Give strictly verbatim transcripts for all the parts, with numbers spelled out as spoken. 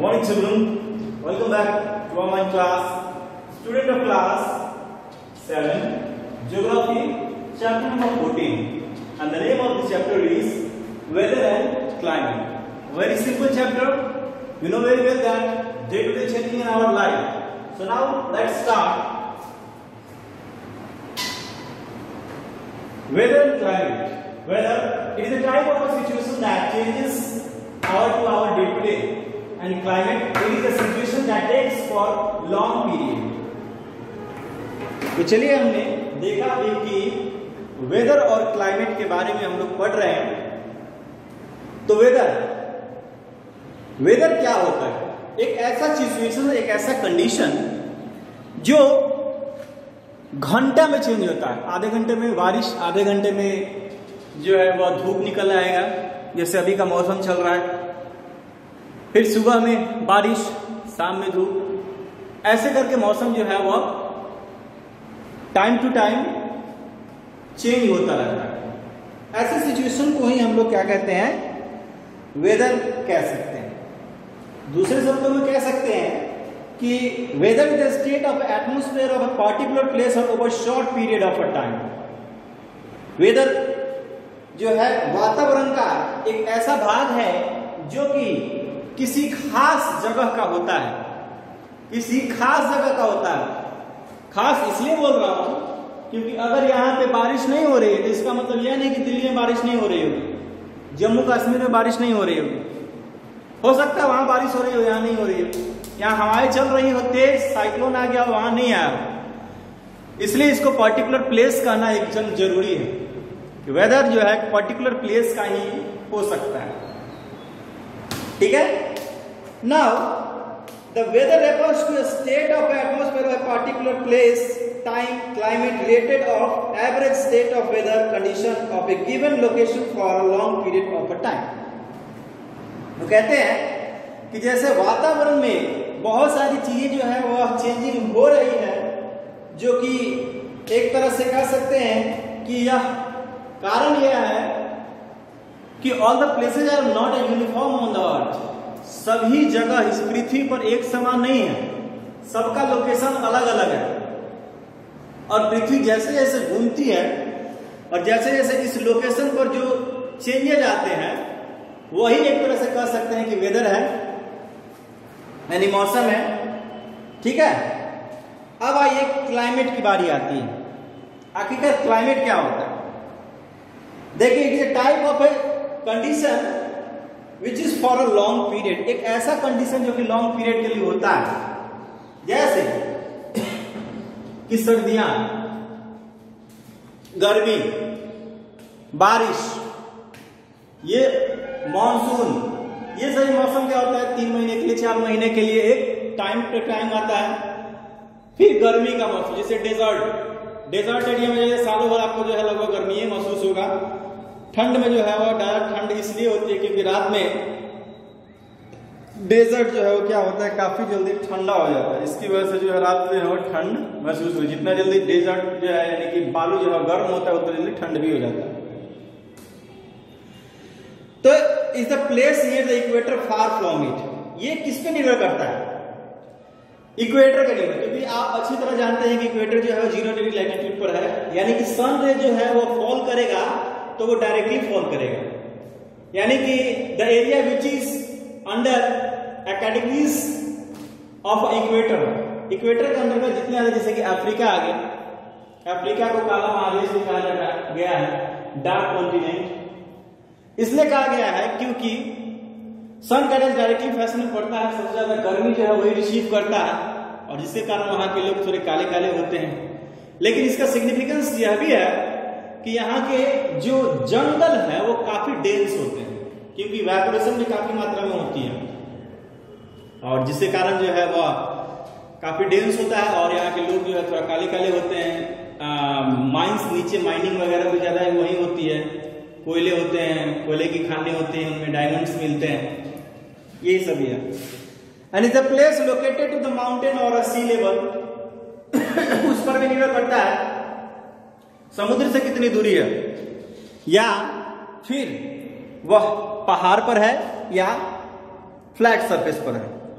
morning children, welcome back to our mind class. Student of class seven, Geography, chapter number fourteen, and the name of the chapter is Weather and Climate. Very simple chapter. You know very well that day to day changing in our life. So now let's start. Weather and climate. Weather, it is a type of a situation that changes hour to hour, day to day. And climate, it is a situation that takes for long period. तो चलिए हमने देखा भी कि weather और climate के बारे में हम लोग पढ़ रहे हैं. तो वेदर वेदर क्या होता है? एक ऐसा सिचुएशन, एक ऐसा कंडीशन जो घंटा में चेंज होता है. आधे घंटे में बारिश, आधे घंटे में जो है वह धूप निकल आएगा, जैसे अभी का मौसम चल रहा है. फिर सुबह में बारिश, शाम में धूप, ऐसे करके मौसम जो है वह टाइम टू टाइम चेंज होता रहता है. ऐसे सिचुएशन को ही हम लोग क्या कहते हैं? वेदर कह सकते हैं. दूसरे शब्दों में कह सकते हैं कि weather is the state of atmosphere of a particular place और over short period of a time. Weather जो है वातावरण का एक ऐसा भाग है जो कि किसी खास जगह का होता है. किसी खास जगह का होता है. खास इसलिए बोल रहा हूं क्योंकि अगर यहाँ पे बारिश नहीं हो रही है तो इसका मतलब यह नहीं कि दिल्ली में बारिश नहीं हो रही होगी, जम्मू कश्मीर में बारिश नहीं हो रही होगी. हो सकता है वहां बारिश हो रही हो, यहाँ नहीं हो रही हो. यहाँ हवाएं चल रही हो, तेज साइक्लोन आ गया, वहां नहीं आया. इसलिए इसको पर्टिकुलर प्लेस कहना एकदम जरूरी है कि वेदर जो है पर्टिकुलर प्लेस का ही हो सकता है. ठीक है. Now the weather refers to a state of atmosphere of a particular place, time, climate related of average state of weather condition of a given location for a long period of a time. तो कहते हैं कि जैसे वातावरण में बहुत सारी चीजें जो है वह चेंजिंग हो रही है, जो कि एक तरह से कह सकते हैं कि यह कारण यह है कि all the places are not a uniform on the earth. सभी जगह इस पृथ्वी पर एक समान नहीं है, सबका लोकेशन अलग अलग है. और पृथ्वी जैसे जैसे घूमती है और जैसे जैसे इस लोकेशन पर जो चेंजेज आते हैं वही एक तरह से कह सकते हैं कि वेदर है, यानी मौसम है. ठीक है. अब आइए क्लाइमेट की बारी आती है. आखिरकार क्लाइमेट क्या होता है? देखिए, it is a type of a condition which is for a long period. एक ऐसा कंडीशन जो कि लॉन्ग पीरियड के लिए होता है. जैसे कि सर्दियां, गर्मी, बारिश, ये मॉनसून, ये सभी मौसम क्या होता है? तीन महीने के लिए, चार महीने के लिए एक टाइम पे टाइम आता है. फिर गर्मी का मौसम, जैसे डेजर्ट डेजर्ट एरिया में जैसे सालों भर आपको जो है लगभग गर्मी महसूस होगा. ठंड में जो है वो डायरेक्ट ठंड इसलिए होती है क्योंकि रात में डेजर्ट जो है वो क्या होता है, काफी जल्दी ठंडा हो जाता है. इसकी वजह से जो है रात में वो ठंड महसूस होती है. जितना जल्दी डेजर्ट जो है यानी कि बालू जो है गर्म होता है उतना जल्दी ठंड भी हो जाता है. तो is the place near the equator far from it. ये किस पे निर्भर करता है? इक्वेटर के निर्भर, क्योंकि आप अच्छी तरह जानते हैं कि इक्वेटर जो है वो जीरो डिग्री लैटिट्यूड पर है, यानी कि सन रे जो है वो फॉल करेगा तो वो डायरेक्टली फॉल करेगा. यानी कि the area which is under categories of equator, equator के अंदर में जितने ज्यादा, जैसे कि अफ्रीका आ गया, अफ्रीका को काला महादेश भी कहा गया है, डार्क कॉन्टिनेंट इसलिए कहा गया है क्योंकि सन का रेज डायरेक्टली फैशन में पड़ता है. सबसे ज्यादा गर्मी जो है वही रिसीव करता है और जिसके कारण वहां के लोग थोड़े काले काले होते हैं. लेकिन इसका सिग्निफिकेंस यह भी है कि यहाँ के जो जंगल है वो काफी डेंस होते हैं क्योंकि इवेपोरेशन भी काफी मात्रा में होती है और जिसके कारण जो है वह काफी डेंस होता है और यहाँ के लोग जो है थोड़ा काले काले होते हैं. माइंस, नीचे माइनिंग वगैरह भी ज्यादा वही होती है. कोयले होते हैं, कोयले की खानें होती हैं, उनमें डायमंड्स मिलते हैं, यही सब है. And is the place located to the mountain और सी लेवल. उस पर भी निर्भर करता है समुद्र से कितनी दूरी है, या फिर वह पहाड़ पर है या फ्लैट सरफेस पर है.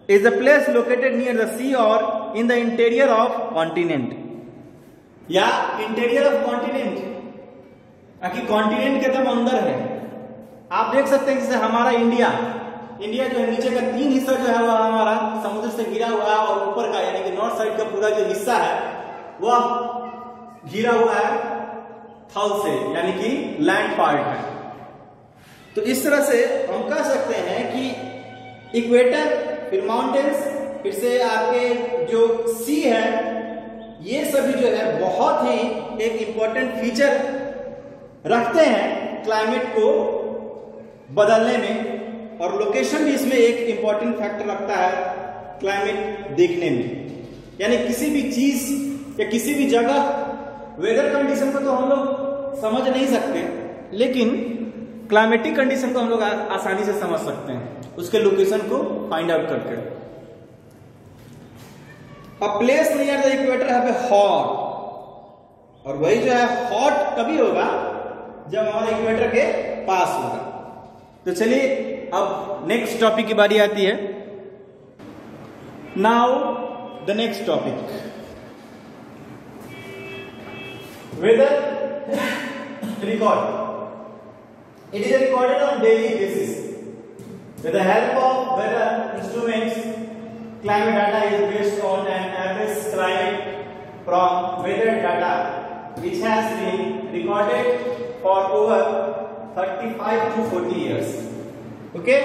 Is a place located near the sea और in the interior of continent, या इंटीरियर ऑफ कॉन्टिनेंट, ताकि कॉन्टिनेंट के एकदम अंदर है। आप देख सकते हैं जैसे हमारा इंडिया इंडिया जो है नीचे का तीन हिस्सा जो है वह हमारा समुद्र से घिरा हुआ है, और ऊपर का यानी कि नॉर्थ साइड का पूरा जो हिस्सा है वह घिरा हुआ है थल से, यानी कि लैंड पार्ट है। तो इस तरह से हम कह सकते हैं कि इक्वेटर, फिर माउंटेन्स, फिर से आपके जो सी है, ये सभी जो है बहुत ही एक इंपॉर्टेंट फीचर रखते हैं क्लाइमेट को बदलने में, और लोकेशन भी इसमें एक इंपॉर्टेंट फैक्टर रखता है क्लाइमेट देखने में। यानी किसी भी चीज या किसी भी जगह वेदर कंडीशन को तो हम लोग समझ नहीं सकते, लेकिन क्लाइमेटिक कंडीशन को हम लोग आसानी से समझ सकते हैं उसके लोकेशन को फाइंड आउट करके। A place near the equator है हॉट, और वही जो है हॉट कभी होगा जब हमारे इक्वेटर के पास होगा। तो चलिए अब नेक्स्ट टॉपिक की बारी आती है। Now the next topic, weather record. It is recorded on daily basis with the help of weather instruments. Climate data is based on an average climate from weather data which has been recorded for over thirty-five to forty years. Okay?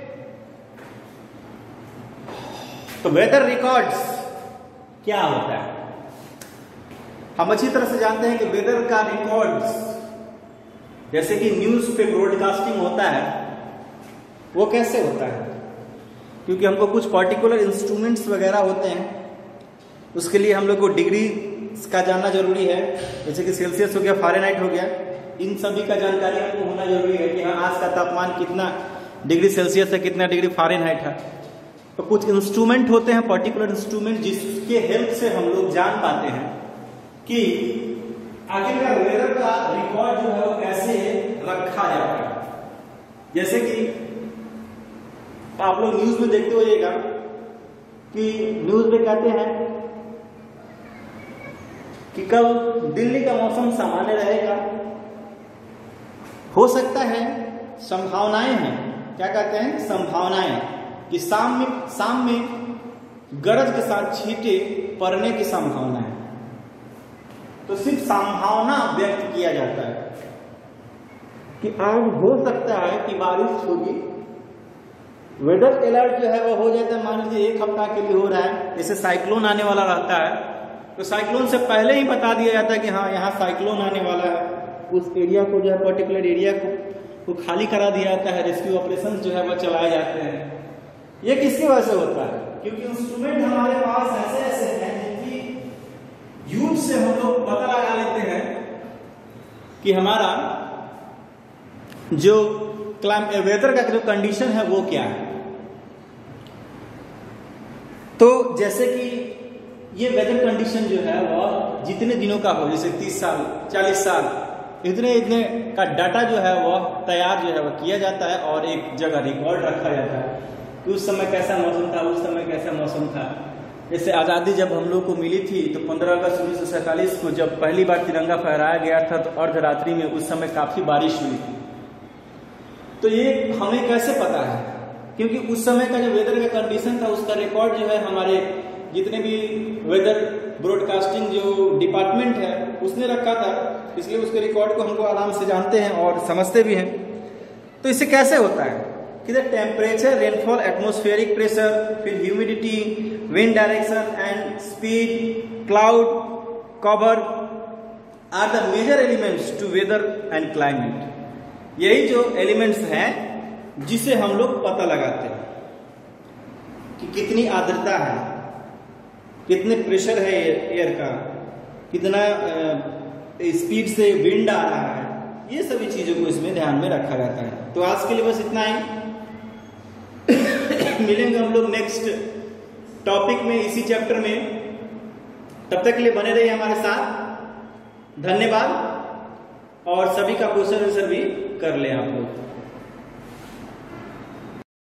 तो weather records क्या होता है? हम अच्छी तरह से जानते हैं कि वेदर का रिकॉर्ड्स, जैसे कि न्यूज पे ब्रॉडकास्टिंग होता है, वो कैसे होता है? क्योंकि हमको कुछ पर्टिकुलर इंस्ट्रूमेंट्स वगैरह होते हैं, उसके लिए हम लोग को डिग्री का जानना जरूरी है, जैसे कि सेल्सियस हो गया, फारेनहाइट हो गया, इन सभी का जानकारी हमको होना जरूरी है कि हाँ आज का तापमान कितना डिग्री सेल्सियस है, कितना डिग्री फारेनहाइट है। तो कुछ इंस्ट्रूमेंट होते हैं, पर्टिकुलर इंस्ट्रूमेंट, जिसके हेल्प से हम लोग जान पाते हैं कि आखिरकार वेदर का रिकॉर्ड जो है वो कैसे रखा जाता है। जैसे कि आप लोग न्यूज में देखते होइएगा कि न्यूज में कहते हैं कि कल दिल्ली का मौसम सामान्य रहेगा, हो सकता है, संभावनाएं हैं। क्या कहते हैं? संभावनाएं, कि शाम में शाम में गरज के साथ छींटे पड़ने की संभावना है। तो सिर्फ संभावना व्यक्त किया जाता है कि आज हो सकता है कि बारिश होगी। वेदर अलर्ट जो है वो हो जाता है, मान लीजिए एक हफ्ता के लिए हो रहा है, जैसे साइक्लोन आने वाला रहता है, तो साइक्लोन से पहले ही बता दिया जाता है कि हाँ यहाँ साइक्लोन आने वाला है। उस एरिया को जो है, पर्टिकुलर एरिया को, को खाली करा दिया जाता है, रेस्क्यू ऑपरेशन जो है वो चलाए जाते हैं। ये किसकी वजह से होता है? क्योंकि इंस्ट्रूमेंट हमारे पास ऐसे ऐसे हैं जिनकी यूज से हम लोग पता लगा लेते हैं कि हमारा जो क्लाइमेट वेदर का जो कंडीशन है वो क्या है। तो जैसे कि ये वेदर कंडीशन जो है वह जितने दिनों का हो, जैसे तीस साल, चालीस साल, इतने इतने का डाटा जो है वह तैयार जो है वह किया जाता है और एक जगह रिकॉर्ड रखा जाता है कि उस समय कैसा मौसम था, उस समय कैसा मौसम था। जैसे आज़ादी जब हम लोग को मिली थी तो पंद्रह अगस्त उन्नीस सौ सैंतालीस को जब पहली बार तिरंगा फहराया गया था तो अर्धरात्रि में उस समय काफी बारिश हुई थी। तो ये हमें कैसे पता है? क्योंकि उस समय का जो वेदर का कंडीशन था उसका रिकॉर्ड जो है हमारे जितने भी वेदर ब्रॉडकास्टिंग जो डिपार्टमेंट है उसने रखा था, इसलिए उसके रिकॉर्ड को हमको आराम से जानते हैं और समझते भी हैं। तो इससे कैसे होता है कि the temperature, rainfall, atmospheric pressure, फिर humidity, wind direction and speed, cloud cover are the major elements to weather and climate. यही जो एलिमेंट्स हैं जिसे हम लोग पता लगाते हैं कि कितनी आर्द्रता है, कितने प्रेशर है एयर का, कितना स्पीड से विंड आ रहा है, ये सभी चीजों को इसमें ध्यान में रखा जाता है। तो आज के लिए बस इतना ही। मिलेंगे हम लोग नेक्स्ट टॉपिक में, इसी चैप्टर में। तब तक के लिए बने रहिए हमारे साथ। धन्यवाद। और सभी का क्वेश्चन आंसर भी कर लें आप लोग।